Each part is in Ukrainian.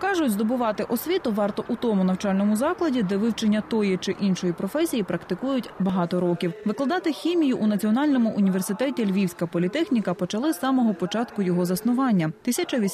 Кажуть, здобувати освіту варто у тому навчальному закладі, де вивчення тої чи іншої професії практикують багато років. Викладати хімію у Національному університеті Львівська політехніка почали з самого початку його заснування –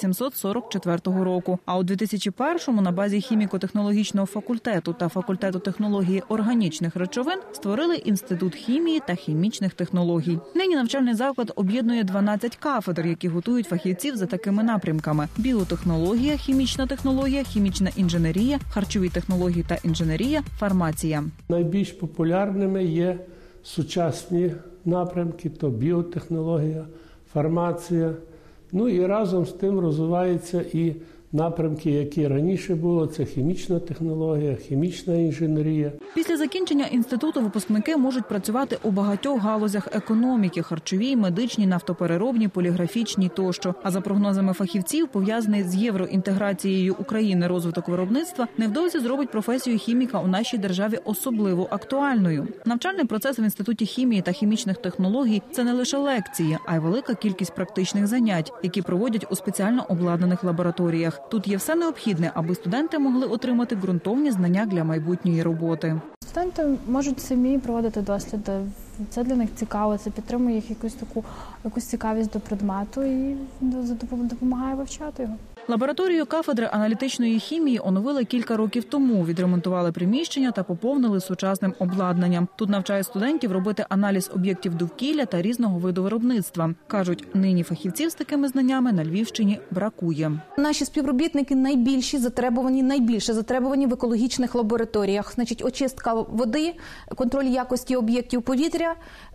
1844 року. А у 2001-му на базі хіміко-технологічного факультету та факультету технології органічних речовин створили Інститут хімії та хімічних технологій. Нині навчальний заклад об'єднує 12 кафедр, які готують фахівців за такими напрямками – біотехнологія, хімічна технологія, хімічна інженерія, харчові технології та інженерія, фармація. Найбільш популярними є сучасні напрямки, то біотехнологія, фармація. Ну і разом з тим розвиваються і напрямки, які раніше було, це хімічна технологія, хімічна інженерія. Після закінчення інституту випускники можуть працювати у багатьох галузях економіки – харчовій, медичній, нафтопереробній, поліграфічній тощо. А за прогнозами фахівців, пов'язаний з євроінтеграцією України розвиток виробництва невдовзі зробить професію хіміка у нашій державі особливо актуальною. Навчальний процес в Інституті хімії та хімічних технологій – це не лише лекції, а й велика кількість практичних занять, які проводять у спеціально обладнаних лабораторіях. Тут є все необхідне, аби студенти могли отримати ґрунтовні знання для майбутньої роботи. Студенти можуть самі проводити досліди. Це для них цікаво, це підтримує їх якусь цікавість до предмету і допомагає вивчати його. Лабораторію кафедри аналітичної хімії оновили кілька років тому, відремонтували приміщення та поповнили сучасним обладнанням. Тут навчають студентів робити аналіз об'єктів довкілля та різного виду виробництва. Кажуть, нині фахівців з такими знаннями на Львівщині бракує. Наші співробітники найбільше затребувані в екологічних лабораторіях. Значить, очистка води, контроль якості об'єктів повітря.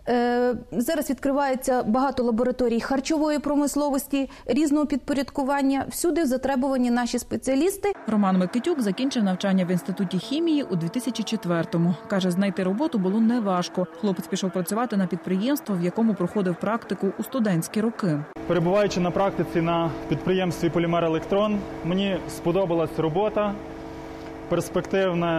Зараз відкривається багато лабораторій харчової промисловості, різного підпорядкування. Всюди затребувані наші спеціалісти. Роман Микитюк закінчив навчання в Інституті хімії у 2004-му. Каже, знайти роботу було неважко. Хлопець пішов працювати на підприємство, в якому проходив практику у студентські роки. Перебуваючи на практиці на підприємстві «Полімер Електрон», мені сподобалась робота, перспективне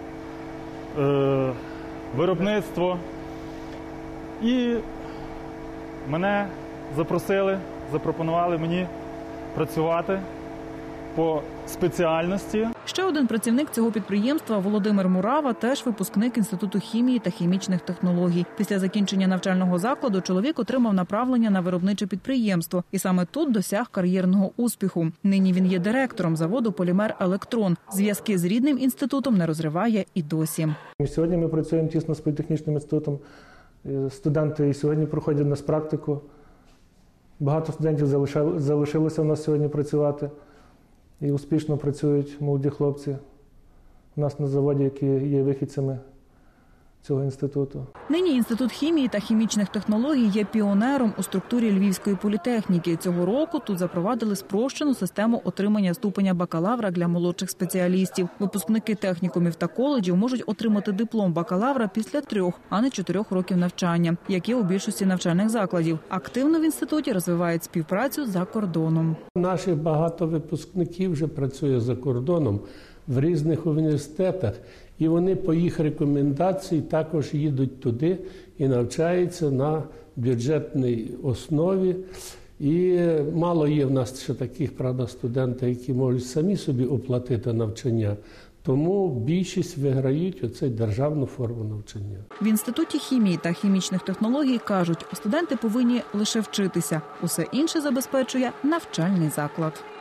виробництво. І мене запропонували мені працювати по спеціальності. Ще один працівник цього підприємства, Володимир Мурава, теж випускник Інституту хімії та хімічних технологій. Після закінчення навчального закладу чоловік отримав направлення на виробниче підприємство. І саме тут досяг кар'єрного успіху. Нині він є директором заводу «Полімер Електрон». Зв'язки з рідним інститутом не розриває і досі. Сьогодні ми працюємо тісно з політехнічним інститутом. Студенти і сьогодні проходять у нас практику. Багато студентів залишилося у нас сьогодні працювати. І успішно працюють молоді хлопці у нас на заводі, які є вихідцями цього інституту. Нині Інститут хімії та хімічних технологій є піонером у структурі Львівської політехніки. Цього року тут запровадили спрощену систему отримання ступеня бакалавра для молодших спеціалістів. Випускники технікумів та коледжів можуть отримати диплом бакалавра після 3, а не 4 років навчання, як є у більшості навчальних закладів. Активно в інституті розвивають співпрацю за кордоном. Наших багато випускників вже працює за кордоном в різних університетах. І вони по їх рекомендації також їдуть туди і навчаються на бюджетній основі. І мало є в нас ще таких, правда, студентів, які можуть самі собі оплатити навчання. Тому більшість виграють оцей державну форму навчання. В Інституті хімії та хімічних технологій кажуть, студенти повинні лише вчитися. Усе інше забезпечує навчальний заклад.